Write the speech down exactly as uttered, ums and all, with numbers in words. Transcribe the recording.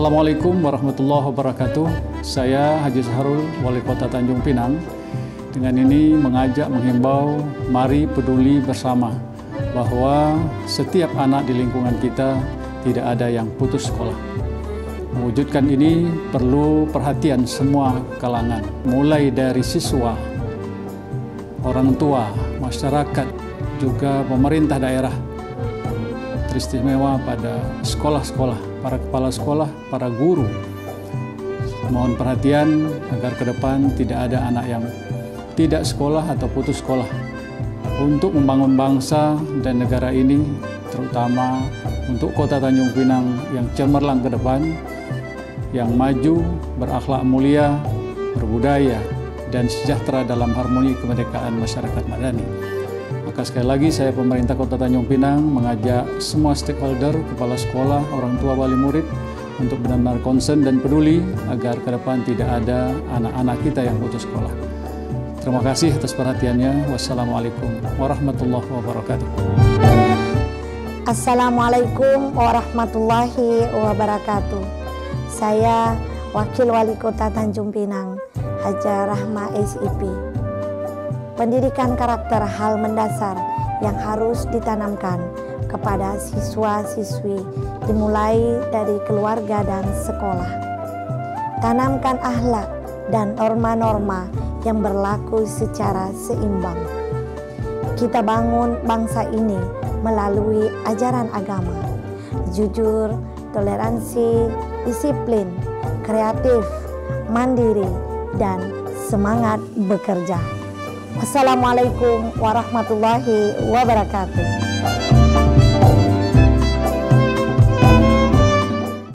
Assalamualaikum warahmatullahi wabarakatuh. Saya Haji Sahrul, Wali Kota Tanjung Pinang. Dengan ini mengajak, menghimbau, mari peduli bersama bahwa setiap anak di lingkungan kita tidak ada yang putus sekolah. Mewujudkan ini perlu perhatian semua kalangan, mulai dari siswa, orang tua, masyarakat, juga pemerintah daerah, teristimewa pada sekolah-sekolah, para kepala sekolah, para guru. Mohon perhatian agar ke depan tidak ada anak yang tidak sekolah atau putus sekolah. Untuk membangun bangsa dan negara ini, terutama untuk Kota Tanjung Pinang yang cemerlang ke depan, yang maju, berakhlak mulia, berbudaya, dan sejahtera dalam harmoni kemerdekaan masyarakat madani. Maka sekali lagi saya pemerintah Kota Tanjung Pinang mengajak semua stakeholder, kepala sekolah, orang tua, wali murid untuk benar-benar concern dan peduli agar ke depan tidak ada anak-anak kita yang putus sekolah. Terima kasih atas perhatiannya. Wassalamualaikum warahmatullahi wabarakatuh. Assalamualaikum warahmatullahi wabarakatuh. Saya Wakil Wali Kota Tanjung Pinang, Haja Rahma S I P. Pendidikan karakter hal mendasar yang harus ditanamkan kepada siswa-siswi dimulai dari keluarga dan sekolah. Tanamkan akhlak dan norma-norma yang berlaku secara seimbang. Kita bangun bangsa ini melalui ajaran agama, jujur, toleransi, disiplin, kreatif, mandiri, dan semangat bekerja. Wassalamualaikum warahmatullahi wabarakatuh.